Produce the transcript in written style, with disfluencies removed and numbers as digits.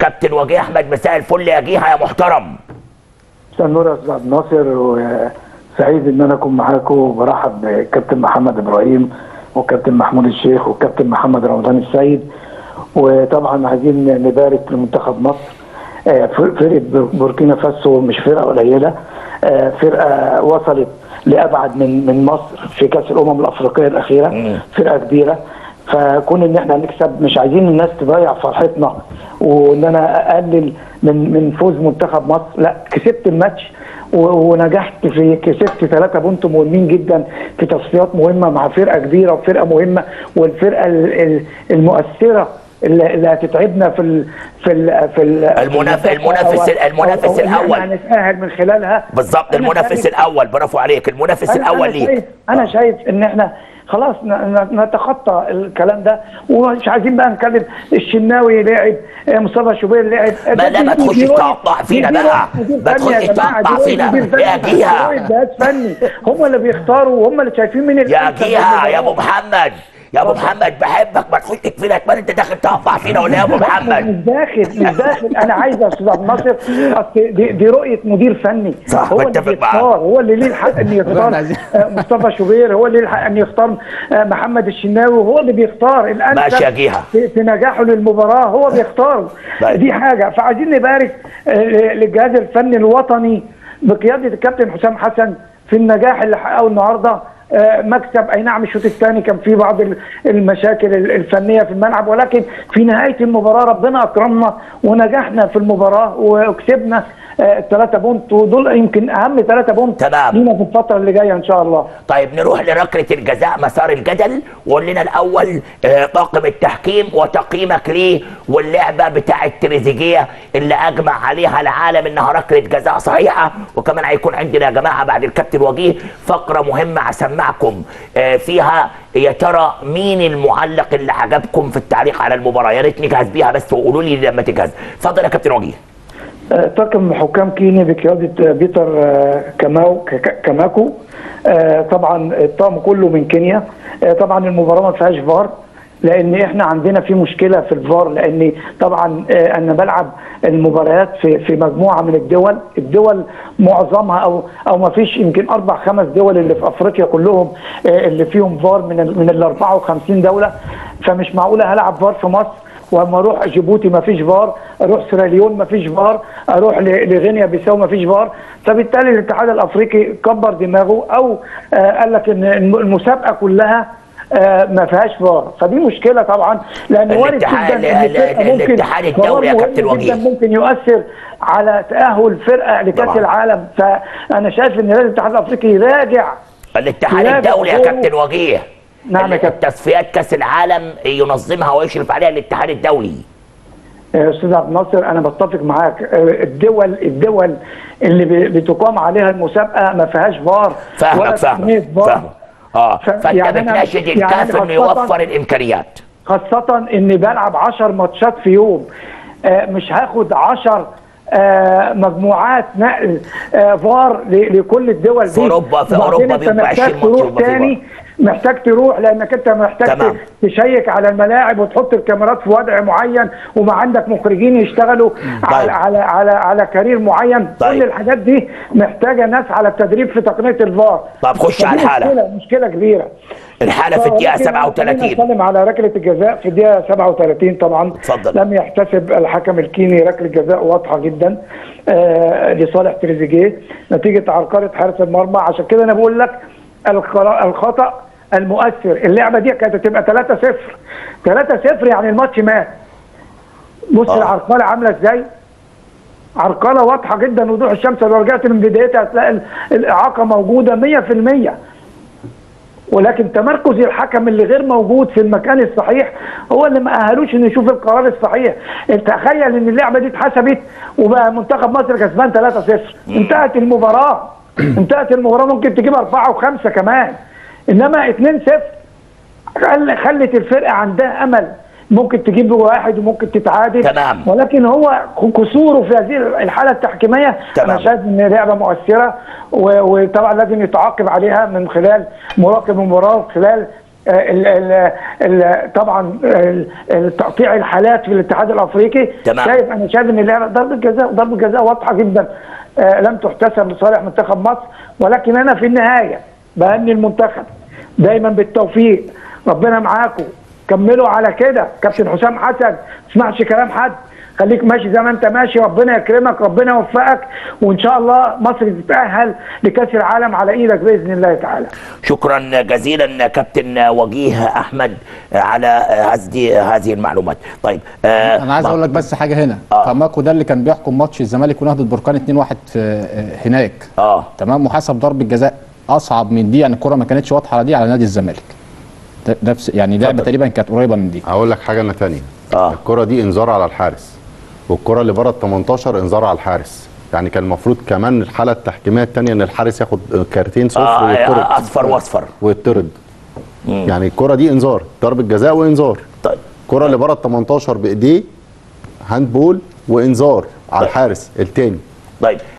كابتن وجيه احمد، مساء الفل يا جيها يا محترم. مساء النور يا استاذ عبد الناصر، وسعيد ان انا اكون معاكم، وبرحب بالكابتن محمد ابراهيم والكابتن محمود الشيخ والكابتن محمد رمضان السيد. وطبعا عايزين نبارك لمنتخب مصر. فرقه بوركينا فاسو مش فرقه قليله، فرقه وصلت لابعد من مصر في كاس الامم الافريقيه الاخيره، فرقه كبيره. فكون ان احنا نكسب، مش عايزين الناس تضيع فرحتنا وان انا اقلل من فوز منتخب مصر، لا، كسبت الماتش ونجحت في كسبت 3 بونت مهمين جدا في تصفيات مهمه مع فرقه كبيره وفرقه مهمه، والفرقه المؤثره اللي هتتعبنا في المنافس الاول هنتاهل من خلالها. بالظبط، المنافس الاول، برافو عليك، المنافس الاول ليك. انا شايف ان احنا خلاص نتخطى الكلام ده، ومش عايزين بقى نتكلم الشناوي لعب، مصطفى شوبير لعب. ما تخشش تقطع فينا بقى، ما تخشش تقطع فينا يا جيها. جهاز فني هم اللي بيختاروا وهم اللي شايفين مين يا جيها يا ابو محمد، يا ابو محمد بحبك، ما تخش فينا كمان، انت داخل تقطع فينا ولا يا ابو محمد؟ مش داخل انا عايز يا استاذ عبد الناصر، اصل دي رؤيه مدير فني، صح، هو اللي بيختار، هو اللي ليه الحق ان يختار مصطفى شوبير، هو اللي ليه الحق ان يختار محمد الشناوي، وهو اللي بيختار الانسب. ماشي يا جيها في نجاحه للمباراه، هو بيختار. دي حاجه. فعايزين نبارك للجهاز الفني الوطني بقياده الكابتن حسام حسن في النجاح اللي حققه النهارده. مكسب، اي نعم الشوط الثاني كان فيه بعض المشاكل الفنيه في الملعب، ولكن في نهايه المباراه ربنا اكرمنا ونجحنا في المباراه وكسبنا 3 بونت، ودول يمكن اهم 3 بونت لينا في الفتره اللي جايه ان شاء الله. طيب نروح لركله الجزاء مسار الجدل، وقول لنا الاول طاقم التحكيم وتقييمك ليه، واللعبه بتاعه تريزيجيه اللي اجمع عليها العالم انها ركله جزاء صحيحه. وكمان هيكون عندنا يا جماعه بعد الكابتن وجيه فقره مهمه هسمعكم فيها يا ترى مين المعلق اللي عجبكم في التعليق على المباراه. يا ريت نجهز بيها بس وقولوا لي لما تجهز. اتفضل يا كابتن وجيه. طاقم حكام كيني بقياده بيتر كاماكو، طبعا الطاقم كله من كينيا. طبعا المباراه ما فيهاش فار، لان احنا عندنا في مشكله في الفار، لان طبعا انا بلعب المباريات في مجموعه من الدول معظمها او ما فيش، يمكن 4 5 دول اللي في افريقيا كلهم اللي فيهم فار من ال 54 دوله. فمش معقوله هلعب فار في مصر واما اروح جيبوتي ما فيش فار، اروح سيراليون ما فيش فار، اروح لغينيا بيساو ما فيش فار. فبالتالي الاتحاد الافريقي كبر دماغه، او قال لك ان المسابقه كلها ما فيهاش فار. فدي مشكله طبعا، لان وارد جدا الاتحاد الدولي يا كابتن وجيه ممكن يؤثر على تاهل فرقه لكاس العالم. فانا شايف ان لازم الاتحاد الافريقي يراجع الاتحاد الدولي يا كابتن وجيه. نعم يا كابتن. تصفيات كاس العالم ينظمها ويشرف عليها الاتحاد الدولي. استاذ عبد الناصر انا بتفق معاك، الدول اللي بتقام عليها المسابقه ما فيهاش فار. فاهمك. فانت يعني بتناشد الكاف انه يوفر الامكانيات، خاصه اني بلعب 10 ماتشات في يوم، مش هاخد 10 مجموعات نقل فار لكل الدول دي. في اوروبا بيبقى 20 ماتش محتاج تروح، لانك انت محتاج تشيك على الملاعب وتحط الكاميرات في وضع معين، وما عندك مخرجين يشتغلوا على كارير معين. كل الحاجات دي محتاجه ناس على التدريب في تقنيه الفار. طب خش على الحاله. مشكله كبيره. الحاله في الدقيقه 37. نتكلم على ركله الجزاء في الدقيقه 37. طبعا اتفضل. لم يحتسب الحكم الكيني ركله جزاء واضحه جدا لصالح تريزيجيه نتيجه عرقله حارس المرمى. عشان كده انا بقول لك الخطا المؤثر. اللعبه دي كانت هتبقى 3-0 3-0، يعني الماتش مات. بص العرقله عامله ازاي، عرقله واضحه جدا وضوح الشمس. لو رجعت من بدايتها هتلاقي الاعاقه موجوده 100%، ولكن تمركز الحكم اللي غير موجود في المكان الصحيح هو اللي ما اهلوش انه يشوف القرار الصحيح. تخيل ان اللعبه دي اتحسبت وبقى منتخب مصر كسبان 3-0، انتهت المباراه. ممكن تجيب 4 و5 كمان، انما 2-0 خلت الفرقه عندها امل، ممكن تجيب 1 وممكن تتعادل. تمام. ولكن هو كسوره في هذه الحاله التحكيميه. انا شايف ان لعبه مؤثره، وطبعا لازم يتعاقب عليها من خلال مراقب المباراه، خلال طبعا تقطيع الحالات في الاتحاد الافريقي. تمام. انا شايف ان اللعبه ضربه جزاء واضحه جدا لم تحتسب لصالح منتخب مصر، ولكن انا في النهايه بهني المنتخب دايما بالتوفيق، ربنا معاكم، كملوا على كده. كابتن حسام حسن ما تسمعش كلام حد، خليك ماشي زي ما انت ماشي، ربنا يكرمك، ربنا يوفقك، وان شاء الله مصر تتأهل لكأس العالم على ايدك باذن الله تعالى. شكرا جزيلا كابتن وجيه احمد على هذه المعلومات. طيب انا عايز اقول لك بس حاجه هنا. فاماكو ده اللي كان بيحكم ماتش الزمالك ونهضه بركان 2-1 في هناك. تمام، وحسب ضربه جزاء اصعب من دي، يعني الكره ما كانتش واضحه على دي على نادي الزمالك. ده يعني لعبه تقريبا كانت قريبه من دي. اقول لك حاجه انا ثانيه. الكره دي انذار على الحارس، والكره اللي بره ال 18 انذار على الحارس. يعني كان المفروض كمان الحاله التحكيميه الثانيه ان الحارس ياخد كارتين صفر ويطرد، اصفر واصفر ويطرد. يعني الكره دي انذار، ضربه جزاء وانذار. طيب الكره اللي بره ال 18 بايديه هاند بول وانذار على الحارس الثاني. طيب